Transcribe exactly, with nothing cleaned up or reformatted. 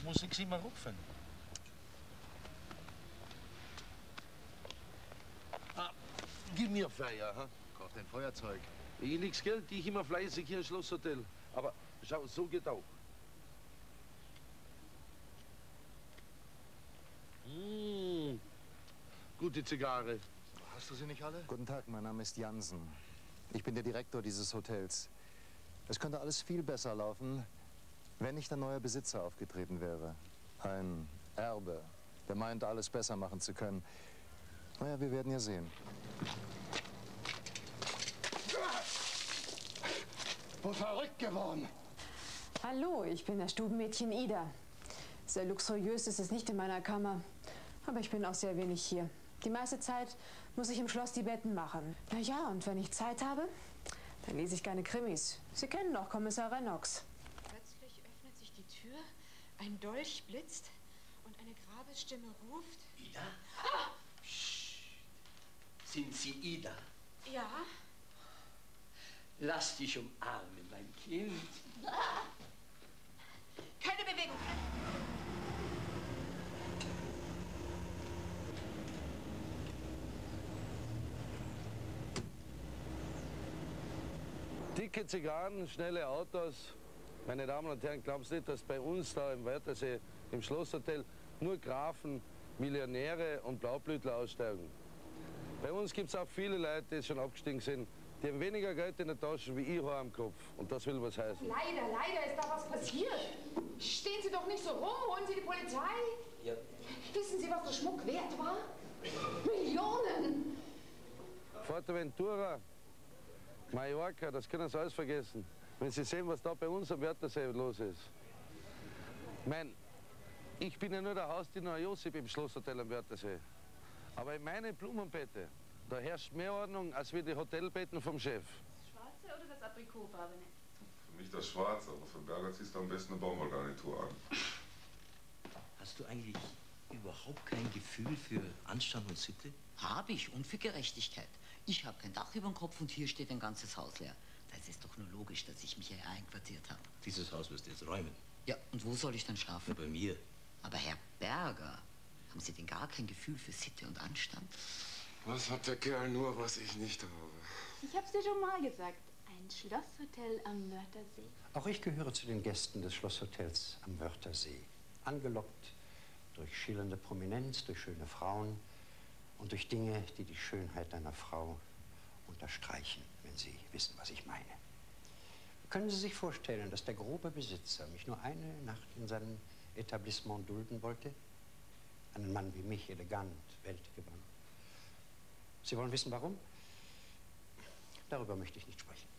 muss ich sie mal rufen. Ah, gib mir Feuer, ha? Braucht ein Feuerzeug. Ich leg's Geld, ich immer fleißig hier im Schlosshotel. Aber schau, so geht auch. Mmh, gute Zigarre. Hast du sie nicht alle? Guten Tag, mein Name ist Jansen. Ich bin der Direktor dieses Hotels. Es könnte alles viel besser laufen, wenn nicht ein neuer Besitzer aufgetreten wäre. Ein Erbe, der meint, alles besser machen zu können. Naja, wir werden ja sehen. Wohl verrückt geworden. Hallo, ich bin das Stubenmädchen Ida. Sehr luxuriös ist es nicht in meiner Kammer, aber ich bin auch sehr wenig hier. Die meiste Zeit muss ich im Schloss die Betten machen. Na ja, und wenn ich Zeit habe, dann lese ich gerne Krimis. Sie kennen doch Kommissar Rennox. Plötzlich öffnet sich die Tür, ein Dolch blitzt und eine Grabesstimme ruft. Ida? Ah! Psst. Sind Sie Ida? Ja. Lass dich umarmen, mein Kind. Keine Bewegung. Dicke Zigarren, schnelle Autos. Meine Damen und Herren, glauben Sie nicht, dass bei uns da im Wörthersee, im Schlosshotel, nur Grafen, Millionäre und Blaublütler aussteigen? Bei uns gibt es auch viele Leute, die schon abgestiegen sind, die haben weniger Geld in der Tasche wie ich habe am Kopf. Und das will was heißen. Leider, leider ist da was passiert. Stehen Sie doch nicht so rum, holen Sie die Polizei. Ja. Wissen Sie, was der Schmuck wert war? Millionen! Fuerteventura, Mallorca, das können Sie alles vergessen. Wenn Sie sehen, was da bei uns am Wörthersee los ist. Ich mein, ich bin ja nur der Hausdiener Josip im Schlosshotel am Wörthersee. Aber in meinen Blumenbeete, da herrscht mehr Ordnung als wie die Hotelbetten vom Chef. Das Schwarze oder das Aprikotfarbene? Für mich das Schwarze, aber für Berger ziehst du am besten eine Baumwollgarnitur an. Hast du eigentlich überhaupt kein Gefühl für Anstand und Sitte? Habe ich, und für Gerechtigkeit. Ich habe kein Dach über dem Kopf und hier steht ein ganzes Haus leer. Da ist es doch nur logisch, dass ich mich hier einquartiert habe. Dieses Haus wirst du jetzt räumen. Ja, und wo soll ich dann schlafen? Ja, bei mir. Aber Herr Berger, haben Sie denn gar kein Gefühl für Sitte und Anstand? Was hat der Kerl nur, was ich nicht habe? Ich hab's dir schon mal gesagt. Ein Schlosshotel am Wörthersee. Auch ich gehöre zu den Gästen des Schlosshotels am Wörthersee. Angelockt durch schillernde Prominenz, durch schöne Frauen und durch Dinge, die die Schönheit einer Frau unterstreichen, wenn Sie wissen, was ich meine. Können Sie sich vorstellen, dass der grobe Besitzer mich nur eine Nacht in seinem Etablissement dulden wollte? Einen Mann wie mich, elegant, weltgewandt. Sie wollen wissen, warum? Darüber möchte ich nicht sprechen.